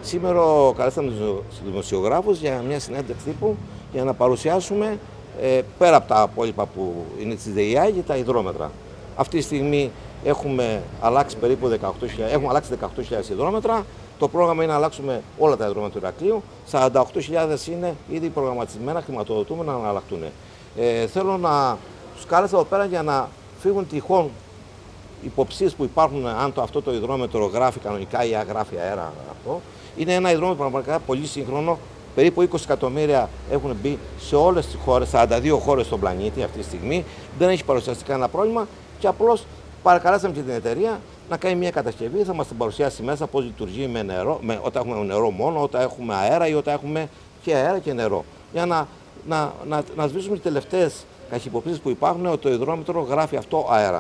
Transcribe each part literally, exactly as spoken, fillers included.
Σήμερα καλέσαμε τους δημοσιογράφους για μια συνέντευξη τύπου για να παρουσιάσουμε ε, πέρα από τα υπόλοιπα που είναι της ΔΕΙΑΗ και τα υδρόμετρα. Αυτή τη στιγμή έχουμε αλλάξει περίπου δεκαοκτώ χιλιάδες, έχουμε αλλάξει δεκαοκτώ χιλιάδες υδρόμετρα. Το πρόγραμμα είναι να αλλάξουμε όλα τα υδρόμετρα του Ηρακλείου. σαράντα οκτώ χιλιάδες είναι ήδη προγραμματισμένα, χρηματοδοτούμενα να αλλάχτούν. Ε, θέλω να τους κάλεσα εδώ πέρα για να φύγουν τυχόν υποψίες που υπάρχουν αν το, αυτό το υδρόμετρο γράφει κανονικά ή αγράφει αέρα. Αυτό. Είναι ένα υδρόμετρο πραγματικά πολύ σύγχρονο. Περίπου είκοσι εκατομμύρια έχουν μπει σε όλες τις χώρες, σαράντα δύο χώρες στον πλανήτη αυτή τη στιγμή. Δεν έχει παρουσιαστεί κανένα πρόβλημα και απλώς παρακαλέσαμε και την εταιρεία να κάνει μια κατασκευή. Θα μας την παρουσιάσει μέσα πώς λειτουργεί με νερό, με, όταν έχουμε νερό μόνο, όταν έχουμε αέρα ή όταν έχουμε και αέρα και νερό. Για να, να, να, να σβήσουμε τις τελευταίες καχυποψίες που υπάρχουν ότι το υδρόμετρο γράφει αυτό αέρα.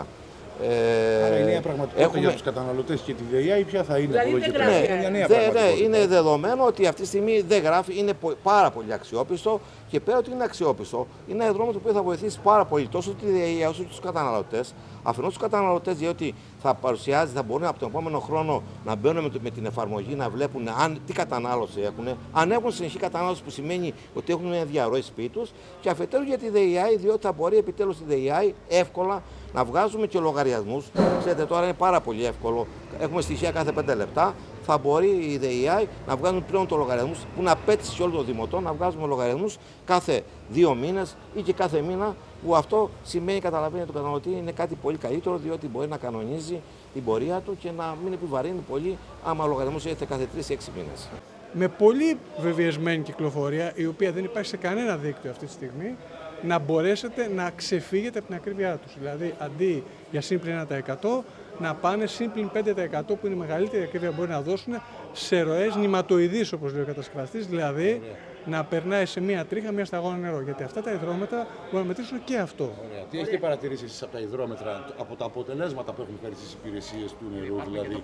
Ε, Άρα η νέα πραγματικότητα έχουμε... για τους καταναλωτές και τη ΔΕΙΑΗ ποια θα είναι? Δηλαδή δεν γράφει. Ναι, Είναι, νέα δε, ναι, είναι δεδομένο ότι αυτή τη στιγμή δεν γράφει, είναι πάρα πολύ αξιόπιστο και πέρα ότι είναι αξιόπιστο, είναι ένα υδρόμετρο που θα βοηθήσει πάρα πολύ τόσο τη ΔΕΙΑΗ όσο και τους καταναλωτές. Αφενός τους καταναλωτές, διότι θα παρουσιάζει, θα μπορούν από τον επόμενο χρόνο να μπαίνουν με, με την εφαρμογή, να βλέπουν αν, τι κατανάλωση έχουν, αν έχουν συνεχή κατανάλωση που σημαίνει ότι έχουν μια διαρροή σπίτι τους, και αφετέρου για τη ΔΕΙΑΗ, διότι θα μπορεί επιτέλους η ΔΕΙΑΗ εύκολα να βγάζουμε και λογαριασμούς. Ξέρετε, τώρα είναι πάρα πολύ εύκολο. Έχουμε στοιχεία κάθε πέντε λεπτά. Θα μπορεί η ΔΕΙΑΗ να βγάζουν πλέον το λογαριασμούς που είναι απέτηση σε όλο το δημοτό, να βγάζουμε λογαριασμούς κάθε δύο μήνες ή και κάθε μήνα, που αυτό σημαίνει, καταλαβαίνει το καταναλωτή, είναι κάτι πολύ καλύτερο, διότι μπορεί να κανονίζει την πορεία του και να μην επιβαρύνει πολύ άμα ο λογαριασμός έρχεται κάθε τρεις ή έξι μήνες. Με πολύ βεβαιασμένη κυκλοφορία, η οποία δεν υπάρχει σε κανένα δίκτυο αυτή τη στιγμή, να μπορέσετε να ξεφύγετε από την ακρίβειά τους. Δηλαδή, αντί για σύμπλην ένα τοις εκατό, να πάνε σύμπλην πέντε τοις εκατό, που είναι η μεγαλύτερη ακρίβεια που μπορεί να δώσουν, σε ροές νηματοειδείς, όπως λέει ο κατασκευαστής, δηλαδή Ωραία. να περνάει σε μία τρίχα, μία σταγόνα νερό. Γιατί αυτά τα υδρόμετρα μπορούν να μετρήσουν και αυτό. Ωραία. Τι έχετε παρατηρήσει εσείς από τα υδρόμετρα, από τα αποτελέσματα που έχουν φέρει στις υπηρεσίες του νερού, δηλαδή?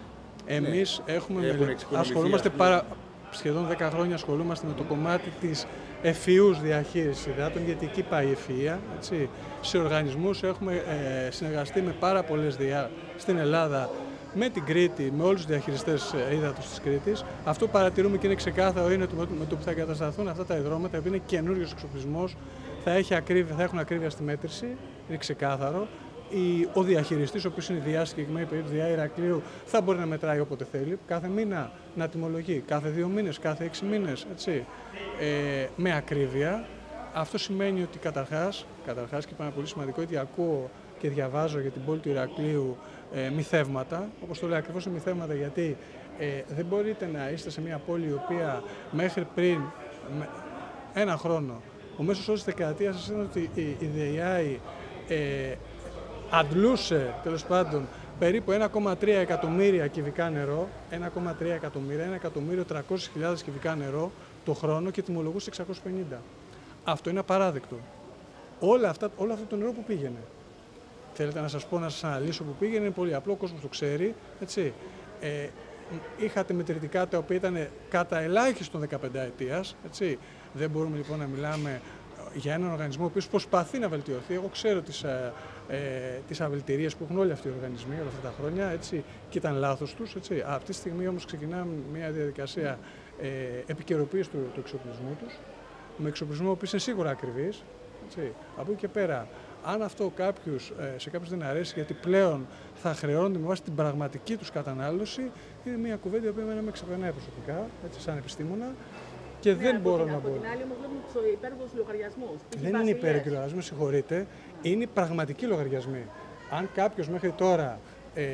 Εμείς ναι. έχουμε με... ασχολούμαστε πάρα... σχεδόν δέκα χρόνια ασχολούμαστε με το κομμάτι της ευφυούς διαχείρισης υδάτων, γιατί εκεί πάει η ευφυΐα. Έτσι. Σε οργανισμούς έχουμε ε, συνεργαστεί με πάρα πολλές διά στην Ελλάδα, με την Κρήτη, με όλους τους διαχειριστές ύδατος της Κρήτης. Αυτό που παρατηρούμε και είναι ξεκάθαρο είναι ότι με το που θα εγκατασταθούν αυτά τα υδρόμετρα, επειδή είναι καινούριος εξοπλισμός, θα, έχει ακρίβεια, θα έχουν ακρίβεια στη μέτρηση, είναι ξεκάθαρο. Ο διαχειριστής, ο οποίος είναι διά συγκεκριμένη περίπτωση ΔΕΙΑΗ Ηρακλείου, θα μπορεί να μετράει όποτε θέλει, κάθε μήνα να τιμολογεί, κάθε δύο μήνες, κάθε έξι μήνες, έτσι, ε, με ακρίβεια. Αυτό σημαίνει ότι καταρχάς, καταρχάς και πάρα πολύ σημαντικό, ότι ακούω και διαβάζω για την πόλη του Ηρακλείου ε, μυθεύματα, όπως το λέω ακριβώς είναι μυθεύματα, γιατί ε, δεν μπορείτε να είστε σε μια πόλη η οποία μέχρι πριν με, ένα χρόνο, ο μέσος όρος της δεκαετίας σας είναι ότι η, η ΔΕΙΑΗ ε, αντλούσε, τέλος πάντων, περίπου ένα κόμμα τρία εκατομμύρια κυβικά νερό, ένα κόμμα τρία εκατομμύρια, ένα εκατομμύριο τριακόσιες χιλιάδες κυβικά νερό το χρόνο και τιμολογούσε εξακόσιες πενήντα. Αυτό είναι απαράδεκτο. Όλα αυτά, όλο αυτό το νερό που πήγαινε. Θέλετε να σας πω, να σας αναλύσω που πήγαινε, είναι πολύ απλό, ο κόσμος το ξέρει. Έτσι. Ε, είχατε μετρητικά τα οποία ήταν κατά ελάχιστον δεκαπενταετίας. Έτσι. Δεν μπορούμε λοιπόν να μιλάμε για έναν οργανισμό ο οποίος προσπαθεί να βελτιωθεί. Εγώ ξέρω τις, ε, ε, τις αβελτηρίες που έχουν όλοι αυτοί οι οργανισμοί όλα αυτά τα χρόνια, έτσι, και ήταν λάθος τους. Έτσι. Αυτή τη στιγμή όμως ξεκινάμε μια διαδικασία ε, επικαιροποίησης του, του εξοπλισμού τους, με εξοπλισμό ο οποίος είναι σίγουρα ακριβής. Έτσι. Από εκεί και πέρα, αν αυτό κάποιους, ε, σε κάποιους δεν αρέσει, γιατί πλέον θα χρεώνονται με βάση την πραγματική τους κατανάλωση, είναι μια κουβέντα η οποία με ξεπερνάει προσωπικά, έτσι, σαν επιστήμονα. Και ναι, δεν μπορώ να πω. Από την άλλη, όμως βλέπουμε τους υπέρβους λογαριασμούς. Δεν είναι υπέρβους λογαριασμούς, συγχωρείτε. Είναι πραγματικοί λογαριασμοί. Αν κάποιος μέχρι τώρα ε,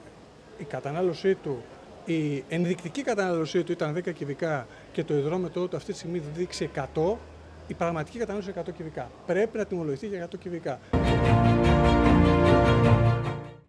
η κατανάλωσή του, η ενδεικτική κατανάλωσή του ήταν δέκα κυβικά και το υδρόμετρό του αυτή τη στιγμή δείξει εκατό, η πραγματική κατανάλωση είναι εκατό κυβικά. Πρέπει να τιμολογηθεί για εκατό κυβικά.